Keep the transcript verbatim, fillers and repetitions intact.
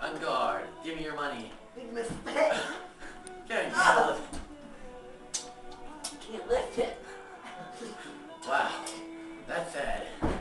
On guard. Give me your money. Big mistake. Can't Ah. handle Can't lift it. it. Wow. That's sad.